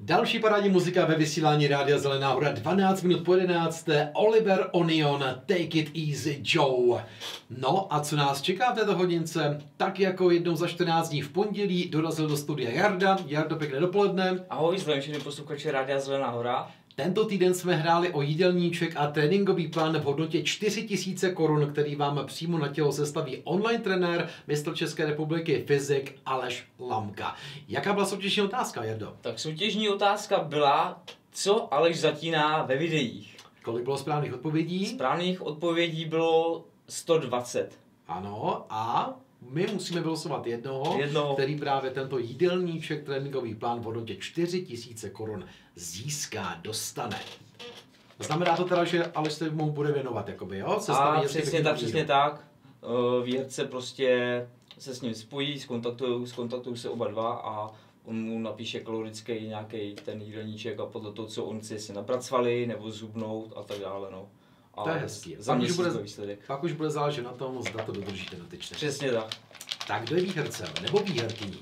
Další parádní muzika ve vysílání Rádia Zelená hora 12 minut po 11. Oliver Onion, Take It Easy Joe. No a co nás čeká v této hodince? Tak jako jednou za 14 dní v pondělí dorazil do studia Jarda. Jardo, pěkné dopoledne. Ahoj, zdravím všechny posluchače Rádia Zelená hora. Tento týden jsme hráli o jídelníček a tréninkový plán v hodnotě 4000 korun, který vám přímo na tělo sestaví online trenér, mistr České republiky, fyzik Aleš Lamka. Jaká byla soutěžní otázka, Jardo? Tak soutěžní otázka byla, co Aleš zatíná ve videích. Kolik bylo správných odpovědí? Správných odpovědí bylo 120. Ano, a my musíme vylosovat jednoho, který právě tento jídelníček, tréninkový plán v hodnotě 4000 korun získá, dostane. Znamená to teda, že Aleš se mu bude věnovat, jakoby, jo? A přesně tak. Výherce prostě se s ním spojí, skontaktují se oba dva a on mu napíše kalorický nějaký ten jídelníček a podle toho, co on chce, si napracovali nebo zubnout a tak dále, no. A to je hezký. Pak už bude záležet na tom, zda to dodržíte dotyčně. Přesně tak. Tak kdo je výhercem nebo výherkyní?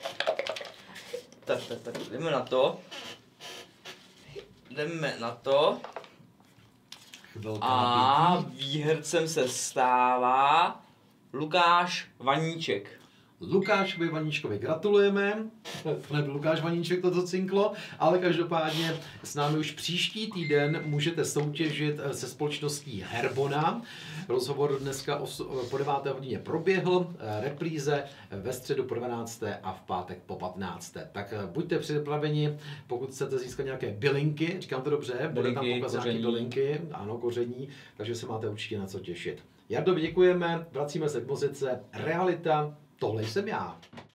Tak, jdeme na to. A výhercem se stává Lukáš Vaníček. Lukášovi Vaníčkovi gratulujeme. To nebyl Lukáš Vaníček, to cinklo, ale každopádně s námi už příští týden můžete soutěžit se společností Herbona. Rozhovor dneska po 9. hodině proběhl, repríze ve středu po 12. a v pátek po 15. Tak buďte připraveni, pokud chcete získat nějaké bylinky, říkám to dobře, bude tam pokazat nějaké bylinky, ano, koření, takže se máte určitě na co těšit. Jardo, děkujeme, vracíme se k muzice, realita, tohle jsem já.